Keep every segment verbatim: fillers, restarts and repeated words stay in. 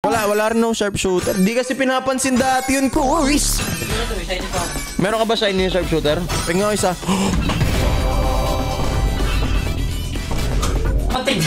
Wala, wala rin no sharpshooter. Di kasi pinapansin dati yun, kuis. Meron ka ba shiny sharpshooter? Tingnan ko isa. Pating.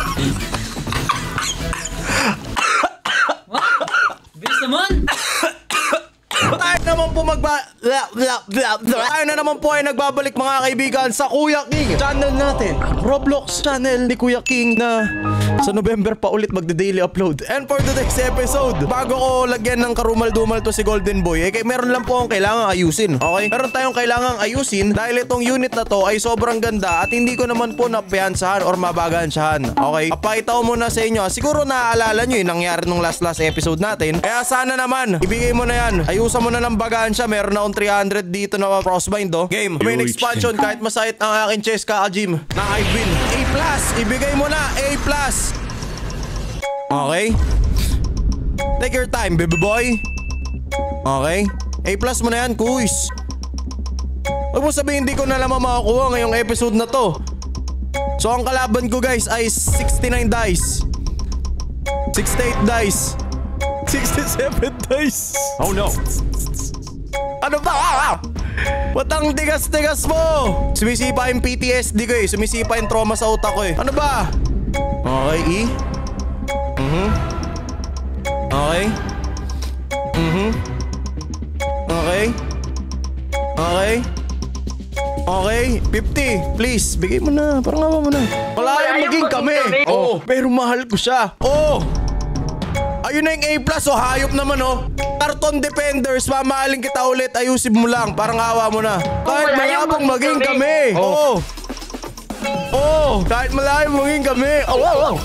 Bilis naman. Tayo naman po magba... Tayo na naman po ay nagbabalik mga kaibigan sa Kuya King channel natin. Roblox channel ni Kuya King na sa November pa ulit magde-daily upload. And for today's episode, bago ko lagyan ng karumal-dumal to si Golden Boy, eh meron lang po akong kailangang ayusin. Okay? Meron tayong kailangang ayusin dahil itong unit na to ay sobrang ganda at hindi ko naman po napiyansahan or mabagansyahan. Okay? Papakita ko muna sa inyo. Siguro naaalala nyo yung nangyari nung last last episode natin. Kaya sana naman, ibigay mo na yan. Ayusan mo na ng bagansya. Meron na akong three hundred dito na crossbind oh. Game. Main expansion kahit masakit ang aking chest ka, Jim. Na I win. A plus. Ibigay mo na. A plus. Okay. Take your time, baby boy. Okay. A plus mo na yan, kuis. Huwag mo sabihin hindi ko na naman makakuha ngayong episode na to. So ang kalaban ko guys ay sixty-nine dice, sixty-eight dice, sixty-seven dice. Oh no. Ano ba? Ba't ang tigas-tigas mo? Sumisipa yung P T S D ko eh. Sumisipa yung trauma sa utak ko eh. Ano ba? Okay, E. Mhm. Okay. Mhm. Okay. Okay. Okay. fifty. Please, bigay mo na. Parang awa mo na. Wala yung maging kami. Oo. Oh, pero mahal ko siya. Oo. Oh. Ayun na yung A plus. Oh, hayop naman oh. Carton Defenders, mamahalin kita ulit. Ayusin mo lang. Parang awa mo na. Kahit malabong maging kami. Oo. Oo. Oh, kahit malabong maging kami. Oo. Oh, oh.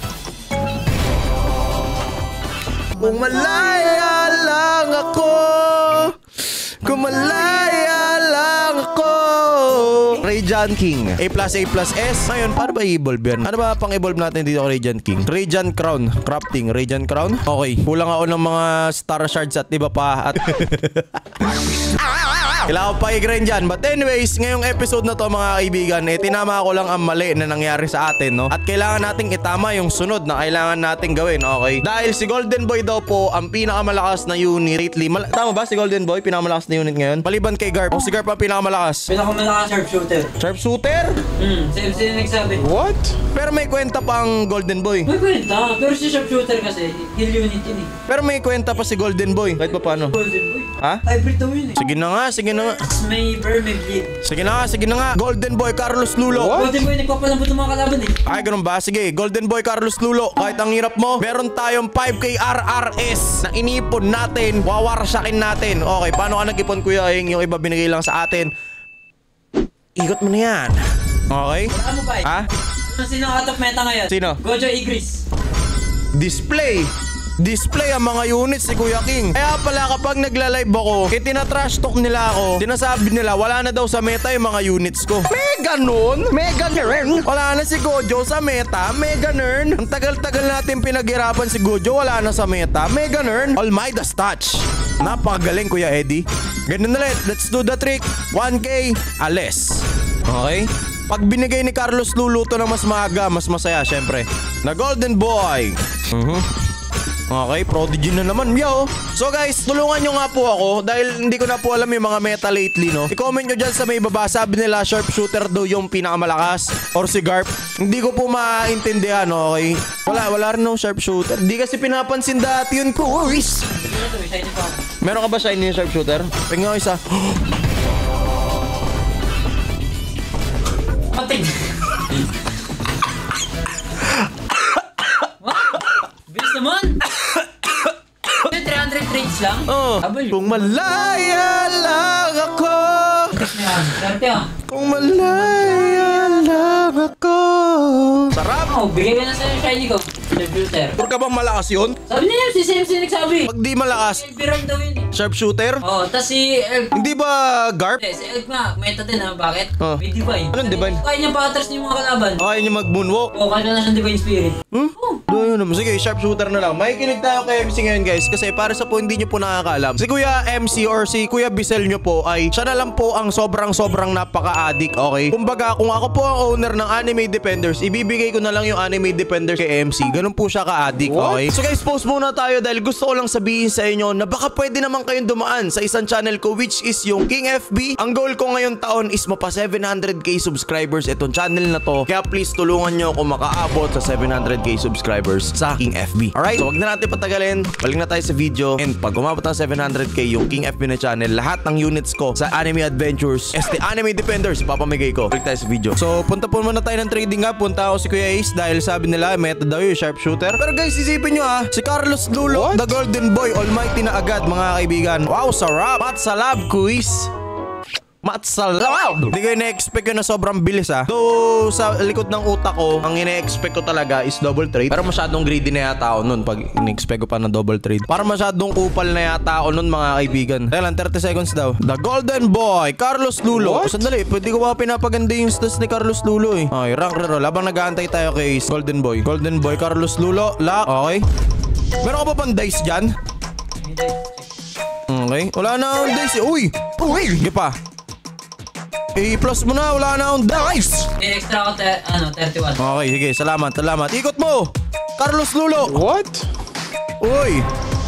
Kung malaya lang ako, kung malaya lang ako. Radiant King. A plus, A plus S. Ngayon, paano ba i-evolve yan? Ano ba pang evolve natin dito kay Radiant King? Radiant Crown. Crafting. Radiant Crown. Okay. Kulang ako ng mga Star Shards at iba pa. At kailangan ko pa i-grind dyan. But anyways, ngayong episode na to mga kaibigan, eh tinama ko lang ang mali na nangyari sa atin, no? At kailangan nating itama yung sunod na kailangan nating gawin, okay? Dahil si Golden Boy daw po ang pinakamalakas na unit lately. Mal Tama ba si Golden Boy? Pinakamalakas na unit ngayon? Maliban kay Garp. O si Garp ang pinakamalakas? Pinakamalakas sharpshooter. Sharpshooter? Hmm, same same nagsabi. What? Pero may kwenta pa ang Golden Boy. May kwenta, pero si sharpshooter kasi, heal unit yun eh. Pero may kwenta pa si Golden Boy. Kahit pa paano? Golden Boy. Ha? Hybrid daw yun eh. Sige na nga, sige na nga. May burn, may bleed. Sige na nga, sige na nga. Golden Boy Carlos Lulo. Golden Boy nagpapalambot ng mga kalaban eh. Ay, ganun ba? Sige, Golden Boy Carlos Lulo. Kahit ang hirap mo, meron tayong five K R R S na inipon natin. Wawarsyakin natin. Okay, paano ka nag-ipon Kuya Ing? Yung iba binigay lang sa atin. Ikot mo na yan. Okay? Ano ba eh? Ha? Sino out of meta ngayon? Sino? Gojo Igris. Display. Display ang mga units ni Kuya King. Kaya pala kapag nagla-live ako, eh tinatrash talk nila ako, sinasabi nila wala na daw sa meta yung mga units ko. May ganun? May ganun? Wala na si Gojo sa meta? May ganun? Ang tagal-tagal natin pinaghirapan si Gojo, wala na sa meta? May ganun? All Midas touch. Napakagaling Kuya Eddie. Ganun na ulit. Let's do the trick. one K, alis. Okay? Pag binigay ni Carlos Luluto na mas maaga, mas masaya syempre. Na Golden Boy. Mhm. Okay, prodigy na naman, yo. So guys, tulungan nyo nga po ako dahil hindi ko na po alam yung mga meta lately, no? I-comment nyo dyan sa may baba. Sabi nila sharpshooter daw yung pinakamalakas or si Garp. Hindi ko po maintindihan, okay? Wala, wala rin no sharpshooter. Hindi kasi pinapansin dati yun, kuis. Meron ka ba shiny sharpshooter? Tingnan ko isa. Pating. Bilis naman. three hundred trades lang? Oh, kung malaya lang ako. Kung malaya lang ako. Sarap. Oh, bigay ka na sa shiny ko. Sharpshooter. Pur ka bang malakas yun? Sabi niya si Sam si nagsabi. Pag di malakas, Elviran daw yun eh. sharpshooter? Oh, tas si Elv. Hindi ba Garp? Eh, si Elv nga, meta din ha. Bakit? Oh. May divine. Anong divine? Kaya niya pa-atras niya yung mga kalaban. Kaya niya mag-moonwalk? Oh, kaya na siyang divine spirit. Hmm? Oh. Doon naman. Sige, sharpshooter na lang. Makikinig tayo kay M C ngayon guys. Kasi para sa po hindi nyo po nakakaalam, si Kuya M C or si Kuya Bisel nyo po ay siya na lang po ang sobrang sobrang napaka-addict, okay? Kumbaga, kung ako po ang owner ng Anime Defenders, ibibigay ko na lang yung Anime Defenders kay M C. Ganun Ganun po siya ka-addict, okay? So guys, post muna tayo dahil gusto ko lang sabihin sa inyo na baka pwede naman kayong dumaan sa isang channel ko which is yung King F B. Ang goal ko ngayong taon is mapa seven hundred K subscribers itong channel na to. Kaya please tulungan nyo ako makaabot sa seven hundred K subscribers sa King F B. Alright? So wag na natin patagalin. Balik na tayo sa video. And pag umabot ng seven hundred K yung King F B na channel, lahat ng units ko sa Anime Adventures, S T Anime Defenders, papamigay ko. Balik tayo sa video. So punta po muna tayo ng trading nga. Punta ako si Kuya Ace dahil sabi nila meta daw yung sharpshooter. Pero guys, isipin nyo ah, si Carlos Lulo, the Golden Boy, almighty na agad mga kaibigan. Wow, sarap! Mat salab, quiz! Mat salab! Hindi ko ina-expect yun na sobrang bilis ah. So, sa likod ng utak ko, ang ina-expect ko talaga is double trade. Pero masyadong greedy na yata ako nun pag ina-expect ko pa ng double trade. Para masyadong kupal na yata ako nun mga kaibigan. Kaya lang, thirty seconds daw. The Golden Boy, Carlos Lulo. What? Sandali, pwede ko ba pinapaganda yung stats ni Carlos Lulo eh. Okay, rank reroll. Habang nag-aantay tayo kay Golden Boy. Golden Boy, Carlos Lulo. La, okay. Meron ka pa bang dice dyan? Okay. Wala na akong dice. Uy! Uy! Sige pa. I-plus mo na. Wala na akong dice. Eh, extra ako, te- ano, thirty-one. Okay, sige. Salamat, salamat. Ikot mo! Carlos Lulo! What? Uy!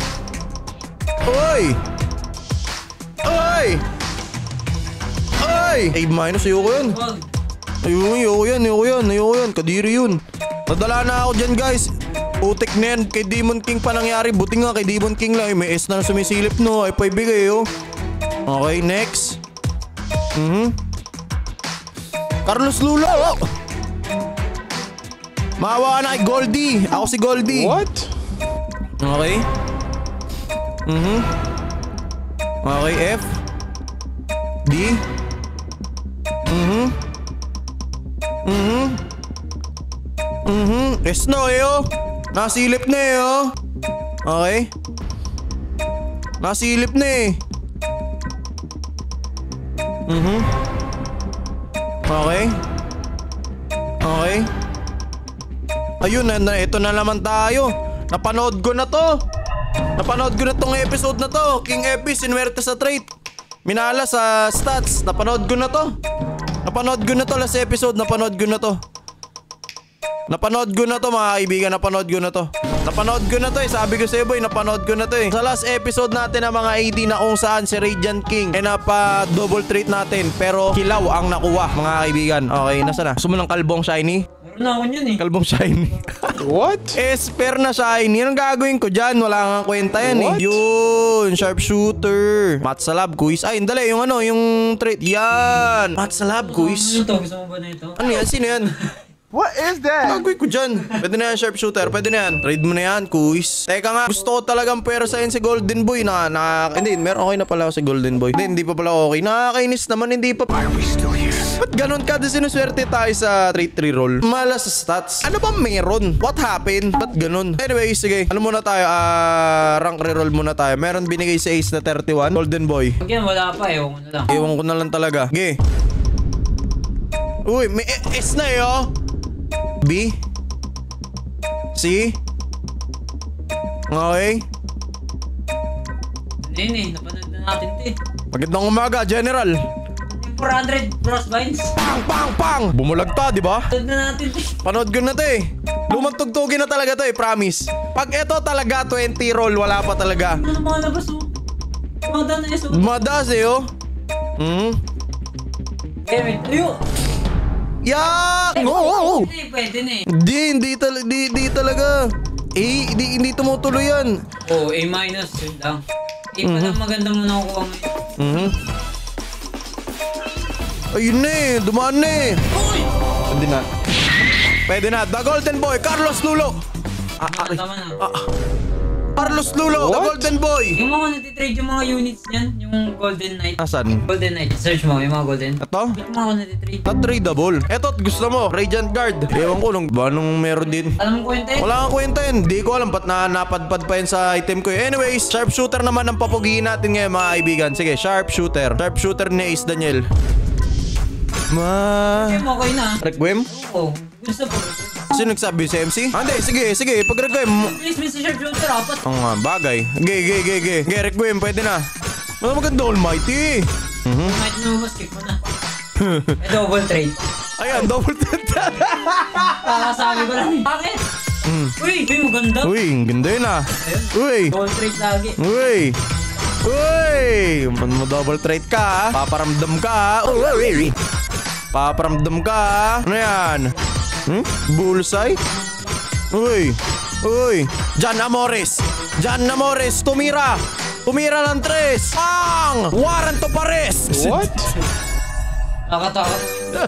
Uy! Uy! Uy! A minus. Ayoko yun. Wag. Ayoko, ayoko yan. Ayoko yan. Ayoko yan. Kadiri yun. Nadala na ako dyan guys. Utik na yan. Kay Demon King pa nangyari. Buti nga kay Demon King lang. Ay, may S na sumisilip no. Ay, paibigay oh. Okay, next. Mhm. Carlos Lulo. Maawa ka na kay Goldie. Ako si Goldie. What? Okay. Mhm. Okay, F. D. Mhm. Mhm. Mhm. S na eh oh. Nasilip na eh oh. Okay. Nasilip na eh. Mhm. Okay. Okay. Ayun na, na, ito na naman tayo. Napanood ko na to. Napanood ko na tong episode na to. King F B, sinuwerte sa trait. Minala sa stats. Napanood ko na to. Napanood ko na to last episode. Napanood ko na to. Napanood ko na to mga kaibigan. Napanood ko na to. Napanood ko na to eh. Sabi ko sa'yo boy, napanood ko na to eh. Sa last episode natin ng mga eighty na kung saan si Radiant King eh napa double treat natin. Pero kilaw ang nakuha mga kaibigan. Okay, nasa na? Gusto mo ng kalbong shiny? Meron na ako yun eh. Kalbong shiny. What? Esper na shiny. Anong gagawin ko dyan? Wala nga kwenta yan eh. What? Yun, sharpshooter. Matsalab quiz. Ay, dali, yung ano, yung trait. Yan. Matsalab quiz. Ano to? Gusto mo ba na ito? Ano yan? Sino yan? What is that? Gagawin ko dyan. Pwede na yan, sharpshooter. Pwede na yan. Trade mo na yan, quiz. Teka nga, gusto ko talagang pera sa si Golden Boy na, na, hindi, meron okay na pala ako si Golden Boy. Hindi, hindi pa pala okay. Nakakainis naman, hindi pa. Why are we still here? Ba't ganun ka? Di sinuswerte tayo sa trade reroll. Malas sa stats. Ano ba meron? What happened? Ba't ganun? Anyway, sige. Ano muna tayo? Ah, rank reroll muna tayo. Meron binigay si Ace na thirty-one. Golden Boy. Pag yan, wala pa. Ewan ko na lang. Ewan ko na lang talaga. Okay. Uy, may S na eh oh. B. C. Okay. Ano yun eh? Napanood na natin ito eh. Magandang umaga, General. Yung four hundred Frostbinds. Pang, pang, pang! Bumulagta, di ba? Napanood na natin ito eh. Panood ko na to eh. Lumang tugtugin na talaga to eh, promise. Pag ito talaga twenty roll, wala pa talaga. Ano mga labas oh? Mga daan na yeso. Madas eh oh. Hmm. Eh, wait. Ayun! Yak! Oo! Hindi, pwede na eh. Hindi, hindi, tal di, di talaga. Eh, hindi, hindi tumutuloy yan. Oh, A minus. Yun lang. Eh, pa lang maganda mo nakukuha ngayon. Mhm. Ayun na eh, dumaan na eh. Uy! Pwede na. Pwede na. The Golden Boy, Carlos Lulo. Ah, Tama, ah, tama na. ah, ah. Carlos Lulo, the What? Golden Boy. Yung mga natitrade yung mga units niyan, yung Golden Knight. Asan? Golden Knight, search mo yung mga Golden. Ito? Yung mga natitrade. Not tradable. Eto, gusto mo, Radiant Guard. Ewan ko nung ba nung meron din. Alam mo kwenta eh? Wala kang kwenta yun. Di ko alam ba't na napadpad pa yun sa item ko. Anyways, sharpshooter naman ang papugihin natin ngayon mga kaibigan. Sige, sharpshooter. Sharpshooter ni Ace Daniel. Ma... Okay, okay na. Requiem? Oo. Gusto po. Sino nagsabi? Si M C? Ah, hindi. Sige, sige. Pag-requiem. Please, Mister Sharpshooter, apat. Ang nga, bagay. Ge, ge, ge, ge. Ge, requiem. Pwede na. Mas maganda almighty. Mhm. Might na mo, skip mo na. Eh, double trade. Ayan, double tenta. Kakasabi ko lang eh. Bakit? Uy, uy, maganda. Uy, ang ganda yun ah. Uy. Gold trade lagi. Uy. Uy. Man mo double trait ka ah. Paparamdam ka ah. Uy. Paparamdam ka ah. Ano yan? Hmm? Bullseye? Uy. Uy. Jan Amores. Jan Amores. Tumira. Tumira ng tres. Pang! Warren to pares. What? Nakatakot.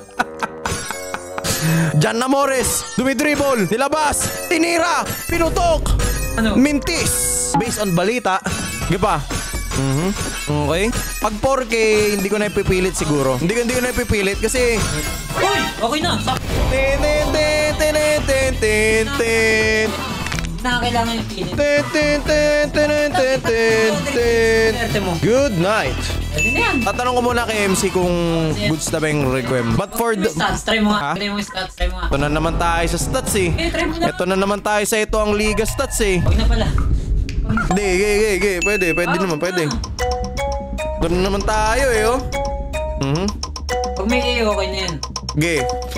Jan Amores. Dumidribble. Nilabas. Tinira. Pinutok. Ano? Mintis. Based on balita. Di ba? Mhm. Okay. Pag four K, hindi ko na ipipilit siguro. Hindi ko hindi ko na ipipilit kasi Uy, okay na. Sak. tin tin tin tin tin tin tin Nakakailangan yung pinit. tin tin tin tin tin tin tin. Swerte mo. Good night. Pwede na yan. Tatanong ko muna kay M C kung goods na ba yung requiem. But for the... Stats, try mo Ha? nga. Try mo yung stats, try mo nga. Ito na naman tayo sa stats eh. Eh, try mo na. Ito na naman tayo sa ito ang Liga stats eh. Huwag na pala. Hindi, ge, ge, ge. Pwede, pwede Ah, naman, wag pwede. na. Ito na naman tayo eh oh. Mhm. Pag may A, okay na yan. Ge.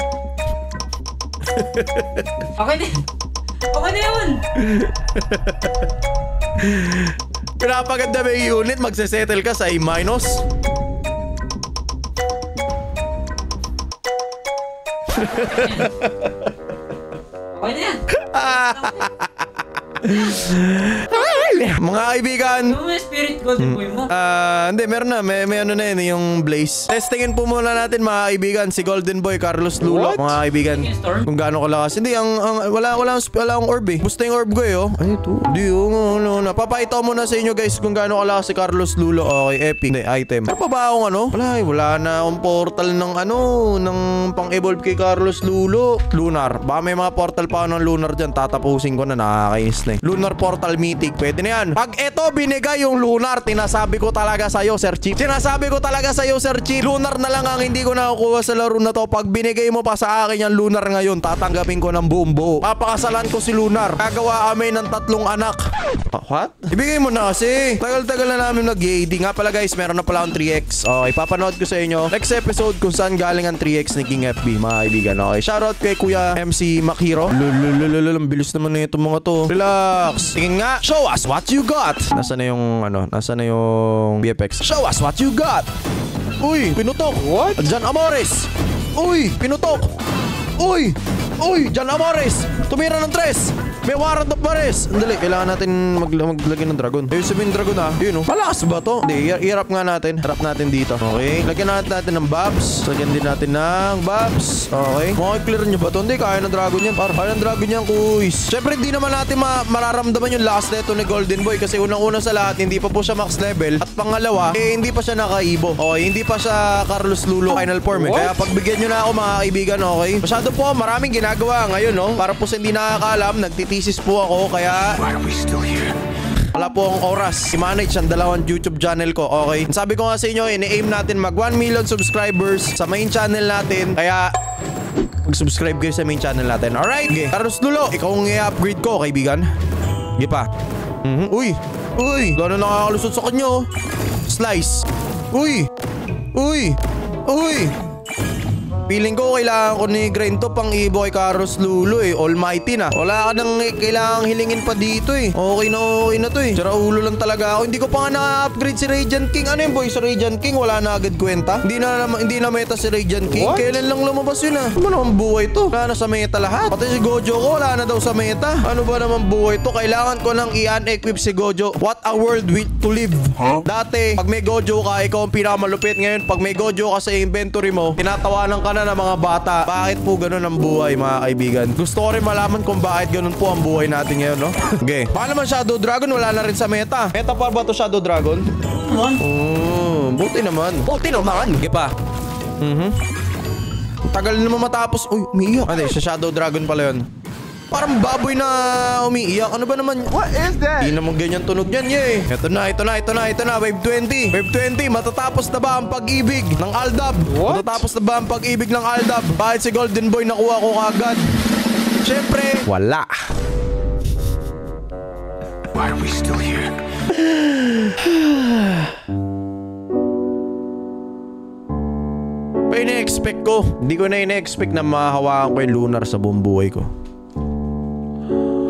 Okay na yan. Okay na yun. Pinapaganda ba yung unit, magsesettle ka sa A minus? Okay na yan. Mga kaibigan, Ano mo yung spirit golden boy mo? ah, hindi, meron na, may, may ano na yun, yung Blaze. Testingin po muna natin mga kaibigan, si Golden Boy, Carlos Lulo, What? mga kaibigan. Sige, Storm. Kung gaano kalakas. Hindi, ang, ang wala, wala, wala, wala akong orb eh. Gusto yung orb ko eh, oh. Ay, ito. Hindi, oh, ano, napapakita ko muna sa inyo guys kung gaano kalakas si Carlos Lulo. Okay, epic. Hindi, item. Pero pa ba akong ano? Wala, eh, wala na akong portal ng ano, ng pang-evolve kay Carlos Lulo. Lunar. Baka may mga portal pa ako ng Lunar dyan, tatapusin ko na, nakakainis na eh. Lunar Portal Mythic, pwede na yan. Pag eto binigay yung Lunar, tinasabi ko talaga sa'yo, Sir Chief. Sinasabi ko talaga sa'yo, Sir Chief. Lunar na lang ang hindi ko nakukuha sa laro na to. Pag binigay mo pa sa akin yung Lunar ngayon, tatanggapin ko ng buong buo. Papakasalan ko si Lunar. Gagawa kami ng tatlong anak. Ah, what? Ibigay mo na kasi. Tagal-tagal na namin nag-A D. Nga pala guys, meron na pala akong three X. Okay, papanood ko sa inyo next episode kung saan galing ang three X ni King F B, mga kaibigan. Okay, shoutout kay Kuya M C Makiro. Lululululul, ang bilis naman na itong mga to. Relax. Tingin nga, show us what you got. Nasaan na yung, ano, nasaan na yung B F X? Show us what you got. Uy, pinutok. What? Jan Amores. Uy, pinutok. Uy, uy, Jan Amores. Tumira ng tres. May warrant of pares. Andali, kailangan natin mag maglagay ng dragon. Ayun sabihin dragon ah. Yun oh. Malakas ba to? Hindi, i- i-wrap nga natin. Wrap natin dito. Okay. Lagyan natin natin ng bobs. Lagyan din natin ng bobs. Okay. Makiklear nyo ba to? Hindi, kaya ng dragon yan. Par kaya ng dragon yan, kuys. Siyempre, hindi naman natin ma mararamdaman yung last neto ni Golden Boy. Kasi unang-una sa lahat, hindi pa po siya max level. At pangalawa, eh, hindi pa siya nakaibo. Okay. Hindi pa siya Carlos Lulo final form eh. What? Kaya pagbigyan nyo na ako mga kaibigan, okay. Masyado po, maraming ginagawa ngayon, no? Para po sa hindi nakakaalam, nagtitisis po ako. Kaya Why are we still here? wala po akong oras i-manage ang dalawang YouTube channel ko, okay? Sabi ko nga sa inyo, ini-aim natin mag one million subscribers sa main channel natin. Kaya mag-subscribe kayo sa main channel natin. Alright? Okay. Carlos Lulo, ikaw ang i-upgrade ko, kaibigan. Sige pa. Mhm. Uy! Uy! Gano'n nakakalusot sa kanya, oh. Slice. Uy! Uy! Uy! Feeling ko kailangan ko ni grind to pang ibo kay Carlos Lulo eh. Almighty na. Wala ka nang kailangang hilingin pa dito eh. Okay na okay na to eh. Sira ulo lang talaga ako. Hindi ko pa nga na-upgrade si Radiant King. Ano yun boy? Sa Radiant King wala na agad kwenta. Hindi na hindi na meta si Radiant King. What? Kailan lang lumabas yun ah. Ano ba naman buhay to? Wala na sa meta lahat. Pati si Gojo ko wala na daw sa meta. Ano ba naman buhay to? Kailangan ko nang i-unequip si Gojo. What a world with to live. Huh? Dati, pag may Gojo ka, ikaw ang pinakamalupit. Ngayon, pag may Gojo ka sa inventory mo, tinatawanan ka na ng mga bata. Bakit po ganun ang buhay, mga kaibigan? Gusto ko rin malaman kung bakit ganun po ang buhay natin ngayon, no? Okay. Baka naman Shadow Dragon, wala na rin sa meta. Meta pa ba to Shadow Dragon? Naman. Oh, buti naman. Buti naman. Okay pa. Mhm. Ang tagal naman matapos. Uy, umiiyak. Ano, sa Shadow Dragon pala yun. Parang baboy na umiiyak. Ano ba naman? What is that? Hindi naman ganyan tunog yan, ye. Ito na, ito na, ito na, ito na. Wave twenty. Wave twenty. Matatapos na ba ang pag-ibig ng Aldab? What? Matatapos na ba ang pag-ibig ng Aldab? Bakit si Golden Boy nakuha ko kagad? Siyempre, wala. Why are we still here? Pa ina-expect ko. Hindi ko na ina-expect na mahahawakan ko yung Lunar sa buong buhay ko.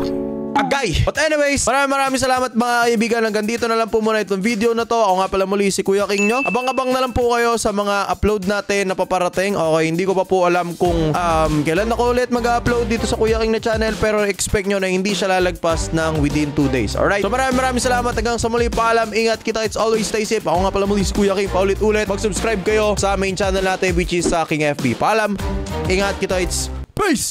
Ay! But anyways, maraming maraming salamat mga kaibigan. Hanggang dito na lang po muna itong video na to. Ako nga pala muli si Kuya King nyo. Abang-abang na lang po kayo sa mga upload natin na paparating. Okay, hindi ko pa po alam kung um, kailan ako ulit mag-upload dito sa Kuya King na channel, pero expect nyo na hindi siya lalagpas ng within two days. Alright? So maraming maraming salamat. Hanggang sa muli, paalam. Ingat kita. It's always stay safe. Ako nga pala muli si Kuya King. Paulit-ulit. Mag-subscribe kayo sa main channel natin which is sa King F B. Paalam. Ingat kita. It's peace!